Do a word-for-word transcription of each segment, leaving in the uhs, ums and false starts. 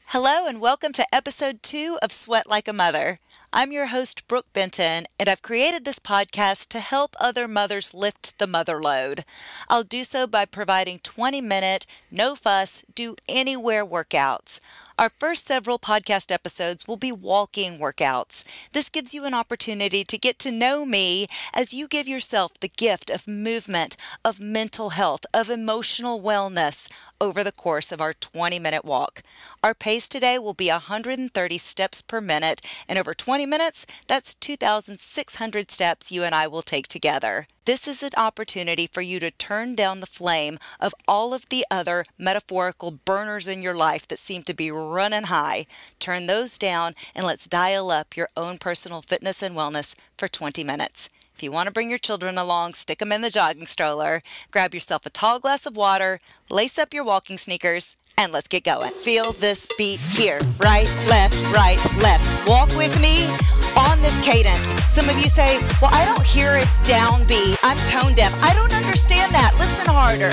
Hello and welcome to episode two of Sweat Like a Mother. I'm your host, Brooke Benton, and I've created this podcast to help other mothers lift the mother load. I'll do so by providing twenty minute, no fuss, do anywhere workouts. Our first several podcast episodes will be walking workouts. This gives you an opportunity to get to know me as you give yourself the gift of movement, of mental health, of emotional wellness over the course of our twenty minute walk. Our pace today will be one hundred thirty steps per minute, and over twenty minutes, that's two thousand six hundred steps you and I will take together. This is an opportunity for you to turn down the flame of all of the other metaphorical burners in your life that seem to be running high. Turn those down and let's dial up your own personal fitness and wellness for twenty minutes. If you want to bring your children along, stick them in the jogging stroller, grab yourself a tall glass of water, lace up your walking sneakers, and let's get going. Feel this beat here. Right, left, right, left. Walk with me on this cadence. Some of you say, well, I don't hear it downbeat. I'm tone deaf. I don't understand that. Listen harder.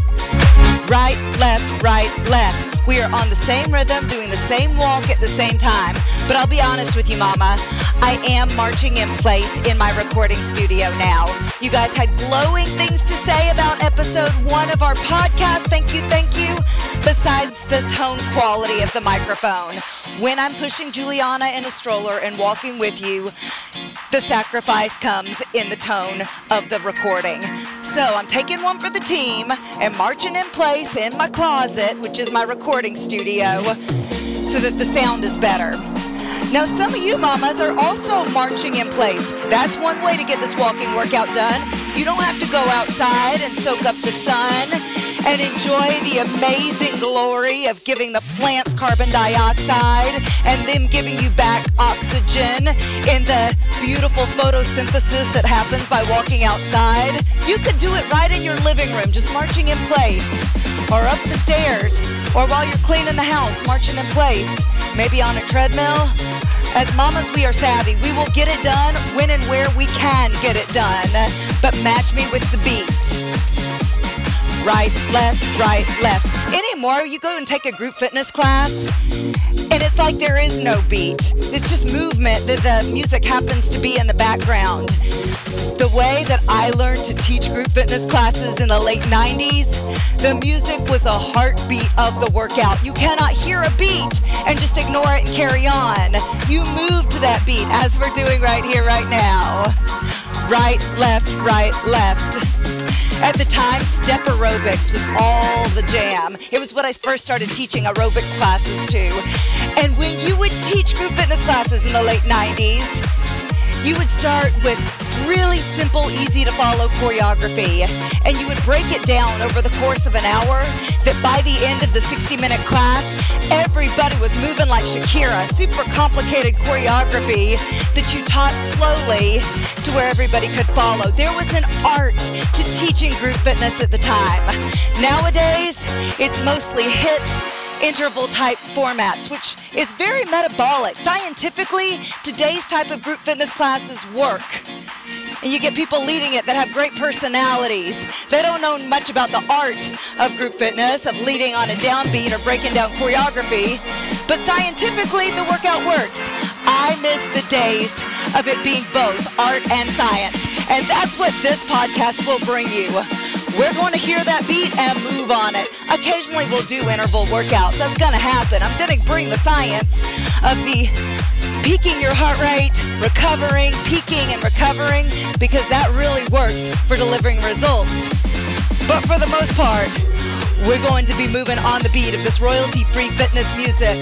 Right, left, right, left. We are on the same rhythm, doing the same walk at the same time. But I'll be honest with you, Mama, I am marching in place in my recording studio now. You guys had glowing things to say about episode one of our podcast. Thank you, thank you. Besides the tone quality of the microphone. When I'm pushing Juliana in a stroller and walking with you, the sacrifice comes in the tone of the recording. So I'm taking one for the team and marching in place in my closet, which is my recording studio, so that the sound is better. Now, some of you mamas are also marching in place. That's one way to get this walking workout done. You don't have to go outside and soak up the sun and enjoy the amazing glory of giving the plants carbon dioxide and them giving you back oxygen in the beautiful photosynthesis that happens by walking outside. You could do it right in your living room, just marching in place, or up the stairs, or while you're cleaning the house, marching in place, maybe on a treadmill. As mamas, we are savvy. We will get it done when and where we can get it done, but match me with the beat. Right, left, right, left. Anymore, you go and take a group fitness class, and it's like there is no beat. It's just movement that the music happens to be in the background. The way that I learned to teach group fitness classes in the late nineties, the music was the heartbeat of the workout. You cannot hear a beat and just ignore it and carry on. You move to that beat, as we're doing right here, right now. Right, left, right, left. At the time, step aerobics was all the jam. It was what I first started teaching aerobics classes to. And when you would teach group fitness classes in the late nineties, you would start with really simple, easy to follow choreography. And you would break it down over the course of an hour that by the end of the sixty minute class, everybody was moving like Shakira. Super complicated choreography that you taught slowly to where everybody could follow. There was an art to teaching group fitness at the time. Nowadays, it's mostly HIIT interval type formats, which is very metabolic. Scientifically, today's type of group fitness classes work. And you get people leading it that have great personalities. They don't know much about the art of group fitness, of leading on a downbeat or breaking down choreography. But scientifically, the workout works. I miss the days of it being both art and science. And that's what this podcast will bring you. We're going to hear that beat and move on it. Occasionally we'll do interval workouts. That's going to happen. I'm going to bring the science of the peaking your heart rate, recovering, peaking and recovering, because that really works for delivering results. But for the most part, we're going to be moving on the beat of this royalty-free fitness music.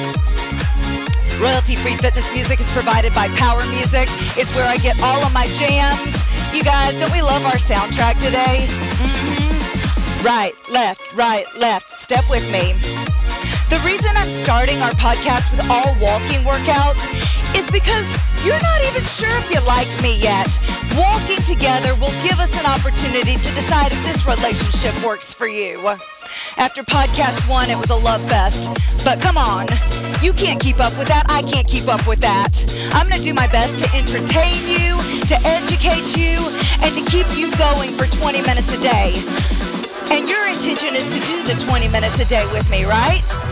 Royalty-free fitness music is provided by Power Music. It's where I get all of my jams. You guys, don't we love our soundtrack today? Mm-hmm. Right, left, right, left. Step with me. The reason I'm starting our podcast with all walking workouts is because you're not even sure if you like me yet. Walking together will give us an opportunity to decide if this relationship works for you. After podcast one, it was a love fest. But come on, you can't keep up with that. I can't keep up with that. I'm going to do my best to entertain you, to educate you, and to keep you going for twenty minutes a day. And your intention is to do the twenty minutes a day with me, right?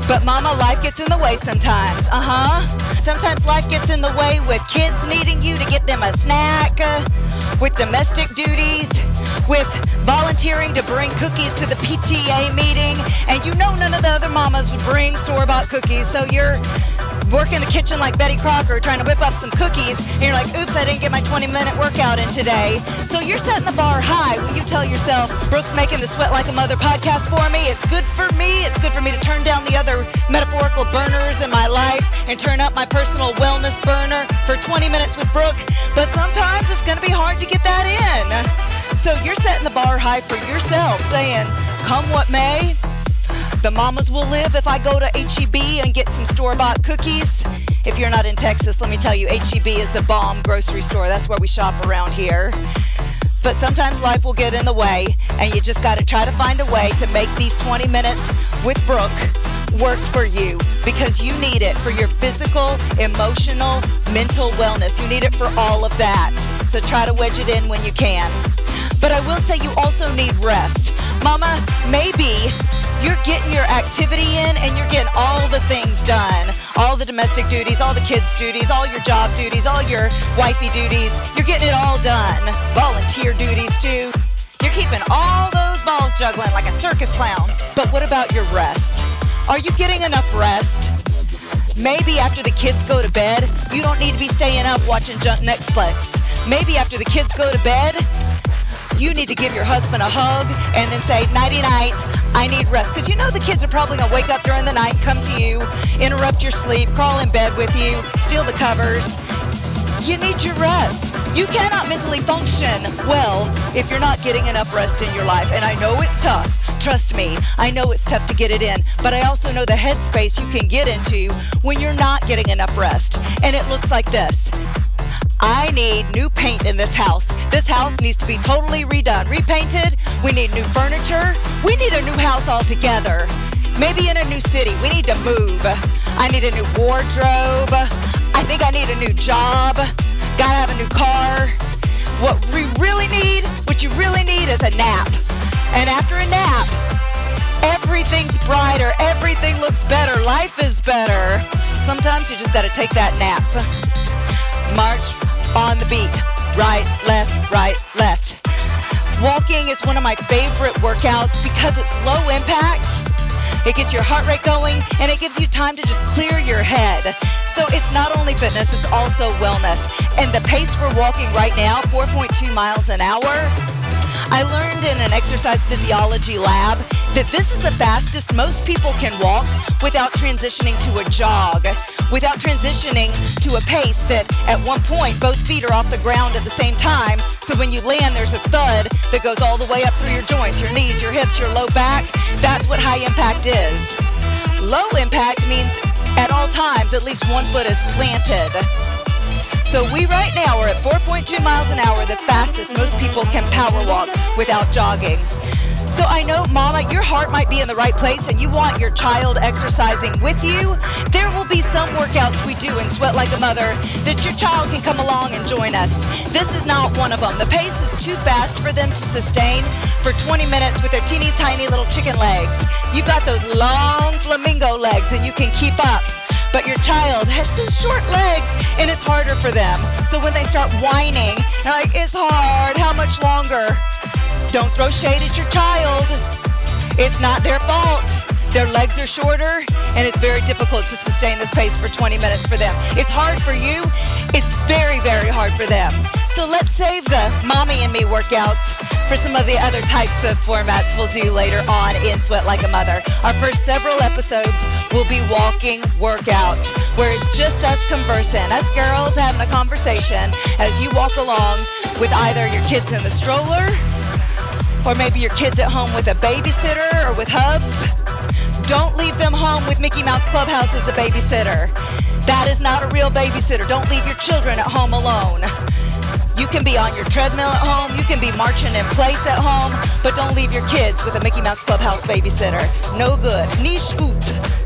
But mama, life gets in the way sometimes. Uh-huh. Sometimes life gets in the way with kids needing you to get them a snack, uh, with domestic duties, with volunteering to bring cookies to the P T A meeting. And you know none of the other mamas would bring store-bought cookies, so you're working the kitchen like Betty Crocker trying to whip up some cookies, and you're like, oops, I didn't get my twenty minute workout in today. So you're setting the bar high when you tell yourself, Brooke's making the Sweat Like a Mother podcast for me. It's good for me. It's good for me to turn down the other metaphorical burners in my life and turn up my personal wellness burner for twenty minutes with Brooke. But sometimes it's going to be hard to get that in. So you're setting the bar high for yourself, saying, come what may, the mamas will live if I go to H E B and get some store-bought cookies. If you're not in Texas, let me tell you, H E B is the bomb grocery store. That's where we shop around here. But sometimes life will get in the way, and you just got to try to find a way to make these twenty minutes with Brooke work for you, because you need it for your physical, emotional, mental wellness. You need it for all of that. So try to wedge it in when you can. But I will say you also need rest. Mama, maybe you're getting your activity in and you're getting all the things done. All the domestic duties, all the kids' duties, all your job duties, all your wifey duties. You're getting it all done. Volunteer duties too. You're keeping all those balls juggling like a circus clown. But what about your rest? Are you getting enough rest? Maybe after the kids go to bed, you don't need to be staying up watching junk Netflix. Maybe after the kids go to bed, you need to give your husband a hug and then say, nighty-night, I need rest. Because you know the kids are probably going to wake up during the night, come to you, interrupt your sleep, crawl in bed with you, steal the covers. You need your rest. You cannot mentally function well if you're not getting enough rest in your life. And I know it's tough. Trust me, I know it's tough to get it in. But I also know the headspace you can get into when you're not getting enough rest. And it looks like this. I need new paint in this house. This house needs to be totally redone, repainted. We need new furniture. We need a new house altogether. Maybe in a new city. We need to move. I need a new wardrobe. I think I need a new job. Gotta have a new car. What we really need, what you really need is a nap. And after a nap, everything's brighter. Everything looks better. Life is better. Sometimes you just gotta take that nap. March on the beat, right, left, right, left. Walking is one of my favorite workouts because it's low impact. It gets your heart rate going and it gives you time to just clear your head. So it's not only fitness, it's also wellness. And the pace we're walking right now, four point two miles an hour, I learned in an exercise physiology lab that this is the fastest most people can walk without transitioning to a jog, without transitioning to a pace that at one point both feet are off the ground at the same time. So when you land, there's a thud that goes all the way up through your joints, your knees, your hips, your low back. That's what high impact is. Low impact means at all times at least one foot is planted. So we right now are at four point two miles an hour, the fastest most people can power walk without jogging. So I know, Mama, your heart might be in the right place and you want your child exercising with you. There will be some workouts we do in Sweat Like a Mother that your child can come along and join us. This is not one of them. The pace is too fast for them to sustain for twenty minutes with their teeny tiny little chicken legs. You've got those long flamingo legs and you can keep up. But your child has these short legs and it's harder for them. So when they start whining, they're like, it's hard, how much longer? Don't throw shade at your child. It's not their fault. Their legs are shorter and it's very difficult to sustain this pace for twenty minutes for them. It's hard for you. It's very, very hard for them. So let's save the mommy and me workouts for some of the other types of formats we'll do later on in Sweat Like a Mother. Our first several episodes will be walking workouts, where it's just us conversing, us girls having a conversation as you walk along with either your kids in the stroller, or maybe your kids at home with a babysitter or with hubs. Don't leave them home with Mickey Mouse Clubhouse as a babysitter. That is not a real babysitter. Don't leave your children at home alone. You can be on your treadmill at home, you can be marching in place at home, but don't leave your kids with a Mickey Mouse Clubhouse babysitter. No good. Niche oot.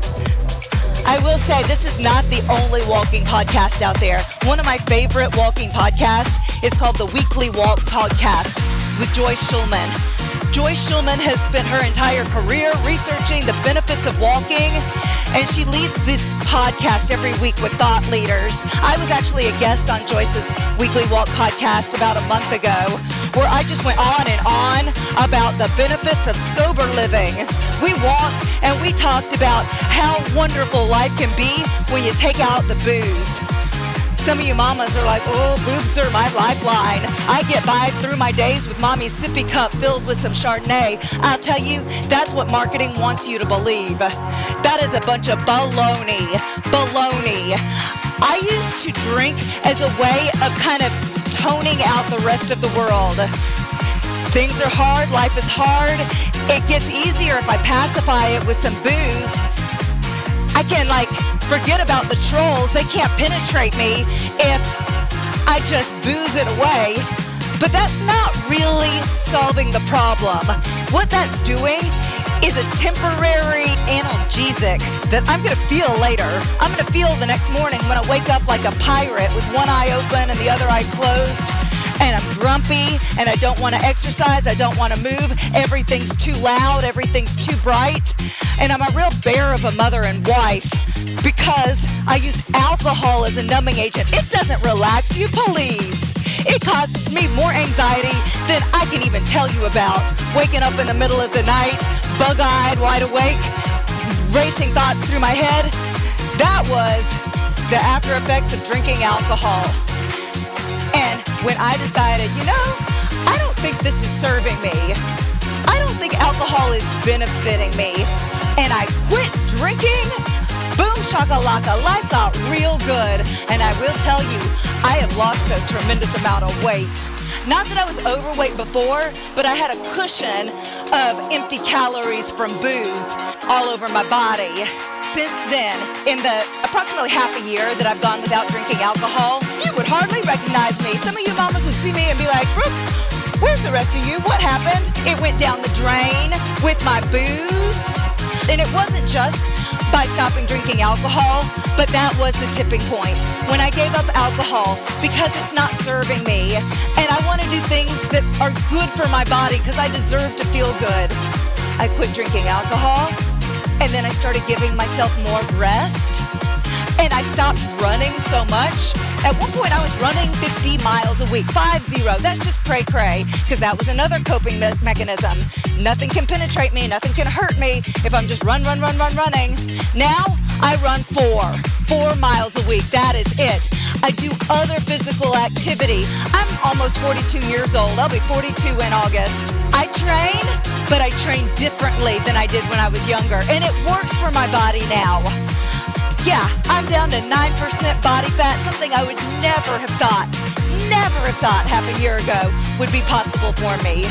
I will say this is not the only walking podcast out there. One of my favorite walking podcasts is called the Weekly Walk Podcast with Joyce Schulman. Joyce Schulman has spent her entire career researching the benefits of walking, and she leads this podcast every week with thought leaders. I was actually a guest on Joyce's Weekly Walk podcast about a month ago, where I just went on and on about the benefits of sober living. We walked and we talked about how wonderful life can be when you take out the booze. Some of you mamas are like, oh, boobs are my lifeline. I get by through my days with mommy's sippy cup filled with some Chardonnay. I'll tell you, that's what marketing wants you to believe. That is a bunch of baloney. Baloney. I used to drink as a way of kind of toning out the rest of the world. Things are hard, life is hard. It gets easier if I pacify it with some booze. I can like forget about the trolls. They can't penetrate me if I just booze it away. But that's not really solving the problem. What that's doing is a temporary analgesic that I'm gonna feel later. I'm gonna feel the next morning when I wake up like a pirate with one eye open and the other eye closed. And I'm grumpy, and I don't want to exercise, I don't want to move, everything's too loud, everything's too bright, and I'm a real bear of a mother and wife because I used alcohol as a numbing agent. It doesn't relax you, please. It causes me more anxiety than I can even tell you about. Waking up in the middle of the night, bug-eyed, wide awake, racing thoughts through my head. That was the after effects of drinking alcohol. And when I decided, you know, I don't think this is serving me. I don't think alcohol is benefiting me. And I quit drinking. Boom shakalaka, life got real good. And I will tell you, I have lost a tremendous amount of weight. Not that I was overweight before, but I had a cushion of empty calories from booze all over my body. Since then, in the approximately half a year that I've gone without drinking alcohol, you would hardly recognize me. Some of you mamas would see me and be like, Brooke, where's the rest of you? What happened? It went down the drain with my booze. And it wasn't just by stopping drinking alcohol, but that was the tipping point. When I gave up alcohol because it's not serving me, and I want to do things that are good for my body because I deserve to feel good. I quit drinking alcohol, and then I started giving myself more rest, and I stopped running so much. At one point, I was running fifty miles a week, five zero. That's just cray-cray, because that was another coping me mechanism. Nothing can penetrate me, nothing can hurt me if I'm just run, run, run, run, running. Now, I run four, four miles a week. That is it. I do other physical activity. I'm almost forty-two years old. I'll be forty-two in August. I train, but I train differently than I did when I was younger, and it works for my body now. Yeah, I'm down to nine percent body fat, something I would never have thought, never have thought half a year ago would be possible for me.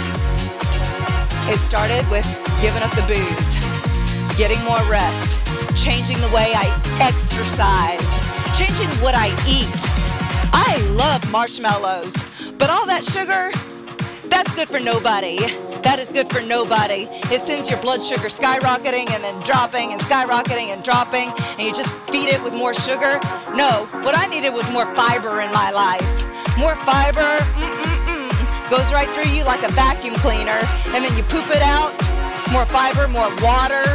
It started with giving up the booze, getting more rest, changing the way I exercise, changing what I eat. I love marshmallows, but all that sugar, that's good for nobody. That is good for nobody. It sends your blood sugar skyrocketing and then dropping and skyrocketing and dropping, and you just feed it with more sugar. No, what I needed was more fiber in my life. More fiber, mm-mm-mm, goes right through you like a vacuum cleaner, and then you poop it out. More fiber, more water.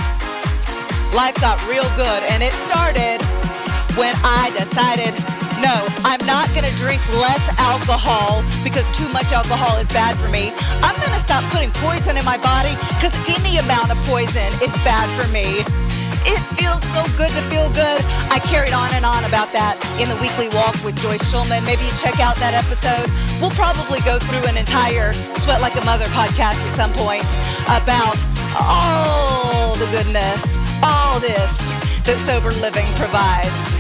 Life got real good, and it started when I decided, no, I'm not gonna drink less alcohol because too much alcohol is bad for me. I'm gonna stop putting poison in my body because any amount of poison is bad for me. It feels so good to feel good. I carried on and on about that in the Weekly Walk with Joyce Schulman. Maybe you check out that episode. We'll probably go through an entire Sweat Like a Mother podcast at some point about all the goodness, all this that sober living provides.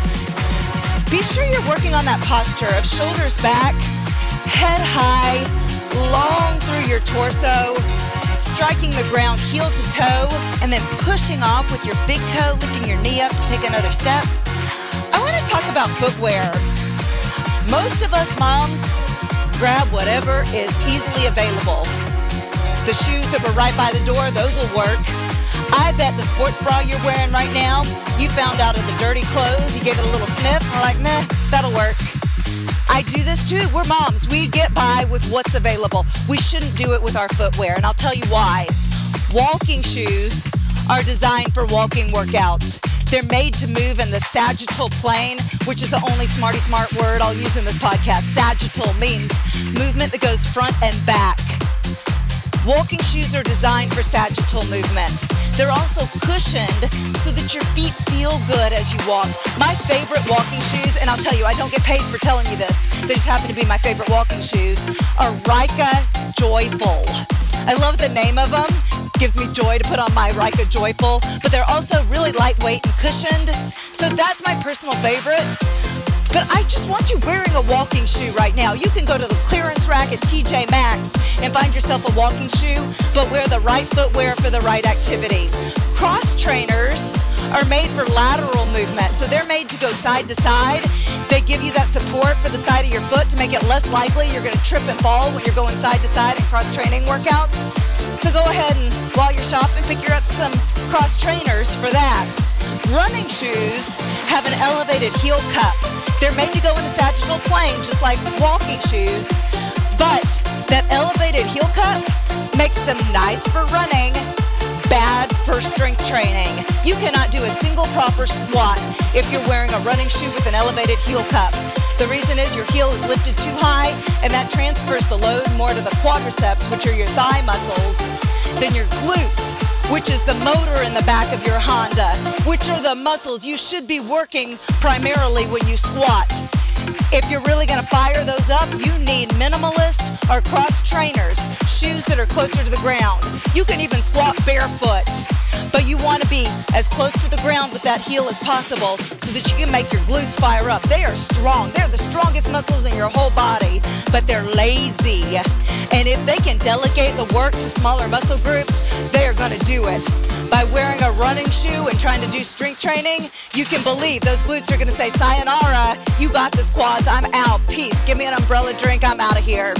Be sure you're working on that posture of shoulders back, head high, long through your torso, striking the ground heel to toe, and then pushing off with your big toe, lifting your knee up to take another step. I want to talk about footwear. Most of us moms grab whatever is easily available. The shoes that were right by the door, those will work. I bet the sports bra you're wearing right now, you found out of the dirty clothes, you gave it a little sniff, and we're like, nah, that'll work. I do this too. We're moms. We get by with what's available. We shouldn't do it with our footwear, and I'll tell you why. Walking shoes are designed for walking workouts. They're made to move in the sagittal plane, which is the only smarty smart word I'll use in this podcast. Sagittal means movement that goes front and back. Walking shoes are designed for sagittal movement. They're also cushioned so that your feet feel good as you walk. My favorite walking shoes, and I'll tell you, I don't get paid for telling you this, they just happen to be my favorite walking shoes, are Ryka Joyful. I love the name of them. Gives me joy to put on my Ryka Joyful, but they're also really lightweight and cushioned. So that's my personal favorite. But I just want you wearing a walking shoe right now. You can go to the clearance rack at T J Maxx and find yourself a walking shoe, but wear the right footwear for the right activity. Cross trainers are made for lateral movement, so they're made to go side to side. They give you that support for the side of your foot to make it less likely you're gonna trip and fall when you're going side to side in cross training workouts. So go ahead and, while you're shopping, pick up some cross trainers for that. Running shoes have an elevated heel cup. They're made to go in a sagittal plane, just like walking shoes, but that elevated heel cup makes them nice for running, bad for strength training. You cannot do a single proper squat if you're wearing a running shoe with an elevated heel cup. The reason is your heel is lifted too high, and that transfers the load more to the quadriceps, which are your thigh muscles, than your glutes, which is the motor in the back of your Honda, which are the muscles you should be working primarily when you squat. If you're really gonna fire those up, you need minimalist or cross trainers, shoes that are closer to the ground. You can even squat barefoot, but you wanna be as close to the ground with that heel as possible so that you can make your glutes fire up. They are strong. They're the strongest muscles in your whole body, but they're lazy. And if they can delegate the work to smaller muscle groups, they are gonna do it. By wearing a running shoe and trying to do strength training, you can believe those glutes are gonna say, sayonara, you got this quads, I'm out, peace, give me an umbrella drink, I'm out of here.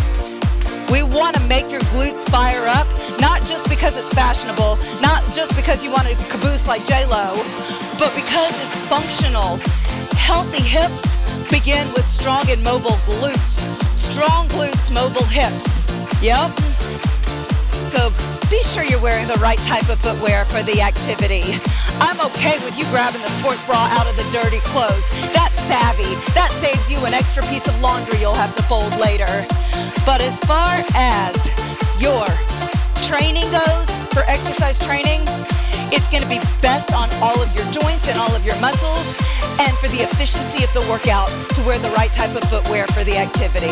We want to make your glutes fire up, not just because it's fashionable, not just because you want to caboose like J Lo, but because it's functional. Healthy hips begin with strong and mobile glutes. Strong glutes, mobile hips. Yep. So be sure you're wearing the right type of footwear for the activity. I'm okay with you grabbing the sports bra out of the dirty clothes. That's savvy. That saves you an extra piece of laundry you'll have to fold later. But as far as your training goes, for exercise training, it's going to be best on all of your joints and all of your muscles, and for the efficiency of the workout, to wear the right type of footwear for the activity.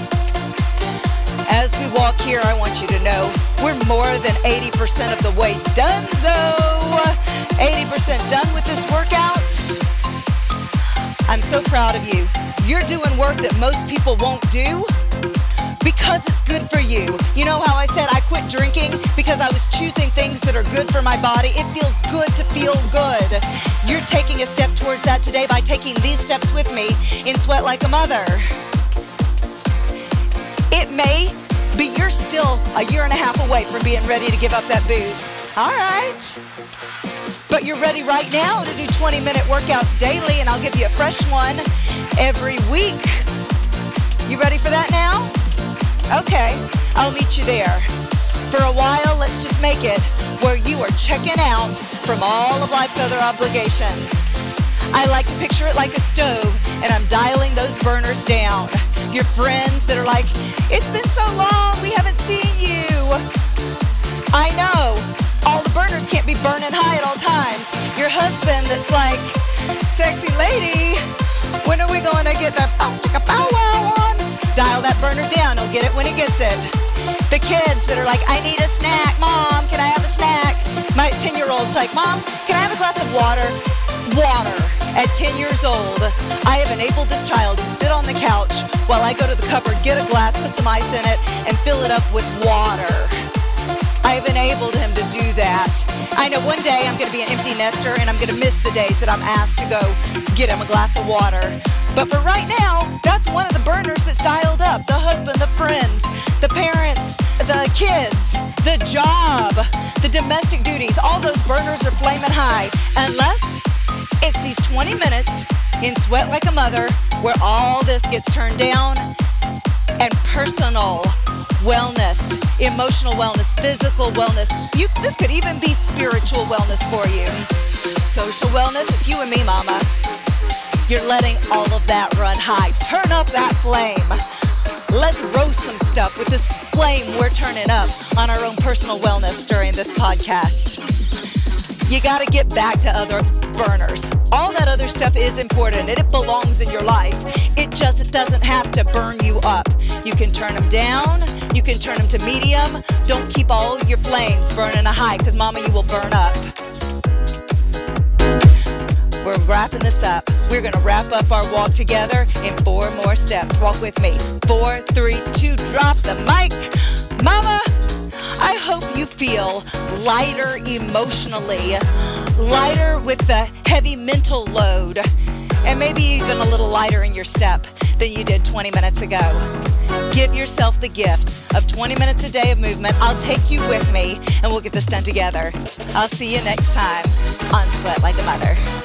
As we walk here, I want you to know we're more than eighty percent of the way donezo. eighty percent done with this workout. I'm so proud of you. You're doing work that most people won't do because it's good for you. You know how I said I quit drinking because I was choosing things that are good for my body? It feels good to feel good. You're taking a step towards that today by taking these steps with me in Sweat Like a Mother. It may be you're still a year and a half away from being ready to give up that booze. All right. But you're ready right now to do twenty minute workouts daily, and I'll give you a fresh one every week. You ready for that now? Okay, I'll meet you there. For a while, let's just make it where you are checking out from all of life's other obligations. I like to picture it like a stove, and I'm dialing those burners down. Your friends that are like, it's been so long, we haven't seen you. I know, all the burners can't be burning high at all times. Your husband that's like, sexy lady, when are we going to get that pow chicka pow wow on? Dial that burner down, he'll get it when he gets it. The kids that are like, I need a snack, Mom, can I have a snack? My ten-year-old's like, Mom, can I have a glass of water? Water. At ten years old, I have enabled this child to sit on the couch while I go to the cupboard, get a glass, put some ice in it, and fill it up with water. I have enabled him to do that. I know one day I'm going to be an empty nester and I'm going to miss the days that I'm asked to go get him a glass of water. But for right now, that's one of the burners that's dialed up. The husband, the friends, the parents, the kids, the job, the domestic duties, all those burners are flaming high. Unless it's these twenty minutes in Sweat Like a Mother, where all this gets turned down, and personal wellness, emotional wellness, physical wellness. You, this could even be spiritual wellness for you. Social wellness, it's you and me, mama. You're letting all of that run high. Turn up that flame. Let's roast some stuff with this flame we're turning up on our own personal wellness during this podcast. You got to get back to other burners. All that other stuff is important and it belongs in your life. It just doesn't have to burn you up. You can turn them down. You can turn them to medium. Don't keep all your flames burning a high, because mama, you will burn up. We're wrapping this up. We're going to wrap up our walk together in four more steps. Walk with me. Four, three, two, drop the mic. Mama, I hope you feel lighter emotionally, lighter with the heavy mental load, and maybe even a little lighter in your step than you did twenty minutes ago. Give yourself the gift of twenty minutes a day of movement. I'll take you with me, and we'll get this done together. I'll see you next time on Sweat Like a Mother.